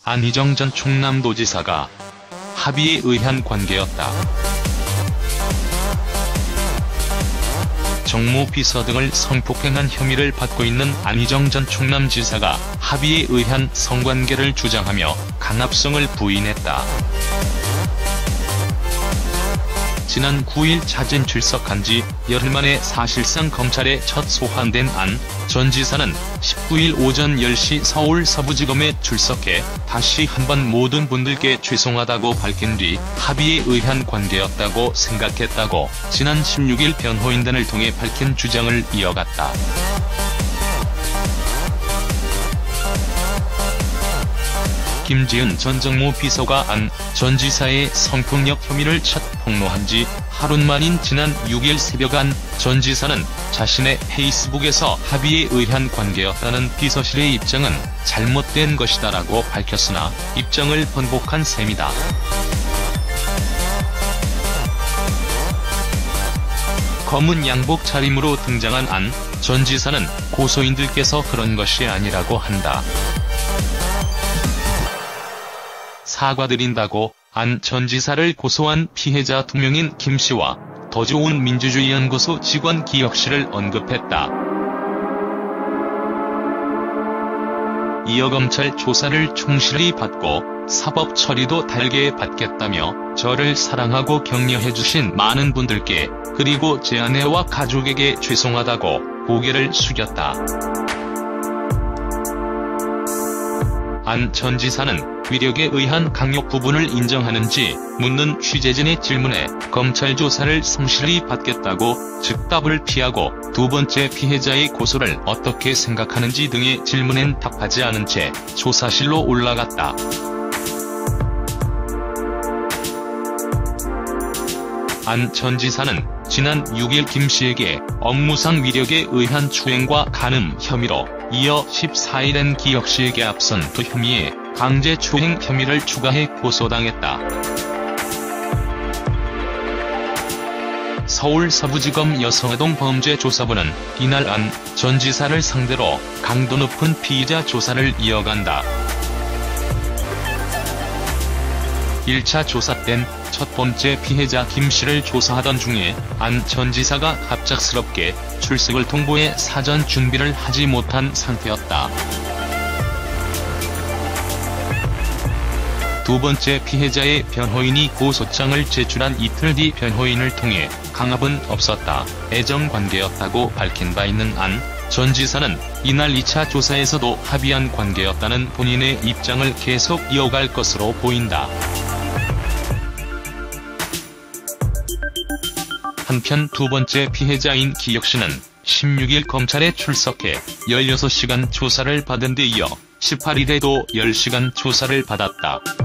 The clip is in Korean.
안희정 전 충남도지사가 합의에 의한 관계였다. 정무 비서 등을 성폭행한 혐의를 받고 있는 안희정 전 충남지사가 합의에 의한 성관계를 주장하며 강압성을 부인했다. 지난 9일 자진 출석한 지 열흘 만에 사실상 검찰에 첫 소환된 안 전 지사는 19일 오전 10시 서울 서부지검에 출석해 다시 한번 모든 분들께 죄송하다고 밝힌 뒤 합의에 의한 관계였다고 생각했다고 지난 16일 변호인단을 통해 밝힌 주장을 이어갔다. 김지은 전 정무비서가 안 전 지사의 성폭력 혐의를 첫 폭로한 지 하루 만인 지난 6일 새벽 안 전 지사는 자신의 페이스북에서 합의에 의한 관계였다는 비서실의 입장은 잘못된 것이다라고 밝혔으나 입장을 번복한 셈이다. 검은 양복 차림으로 등장한 안 전 지사는 고소인들께서 그런 것이 아니라고 한다. 사과드린다고 안 전 지사를 고소한 피해자 2명인 김씨와 더 좋은 민주주의연구소 직원 기혁씨를 언급했다. 이어 검찰 조사를 충실히 받고 사법 처리도 달게 받겠다며 저를 사랑하고 격려해주신 많은 분들께 그리고 제 아내와 가족에게 죄송하다고 고개를 숙였다. 안 전 지사는 위력에 의한 강요 부분을 인정하는지 묻는 취재진의 질문에 검찰 조사를 성실히 받겠다고 즉답을 피하고 두 번째 피해자의 고소를 어떻게 생각하는지 등의 질문엔 답하지 않은 채 조사실로 올라갔다. 안 전 지사는 지난 6일 김씨에게 업무상 위력에 의한 추행과 간음 혐의로 이어 14일엔 기혁씨에게 앞선 두 혐의에 강제추행 혐의를 추가해 고소당했다. 서울 서부지검 여성아동 범죄조사부는 이날 안 전 지사를 상대로 강도 높은 피의자 조사를 이어간다. 1차 조사 땐 첫 번째 피해자 김씨를 조사하던 중에 안 전 지사가 갑작스럽게 출석을 통보해 사전 준비를 하지 못한 상태였다. 두 번째 피해자의 변호인이 고소장을 제출한 이틀 뒤 변호인을 통해 강압은 없었다, 애정관계였다고 밝힌 바 있는 안 전 지사는 이날 2차 조사에서도 합의한 관계였다는 본인의 입장을 계속 이어갈 것으로 보인다. 한편 두 번째 피해자인 기혁씨는 16일 검찰에 출석해 16시간 조사를 받은 데 이어 18일에도 10시간 조사를 받았다.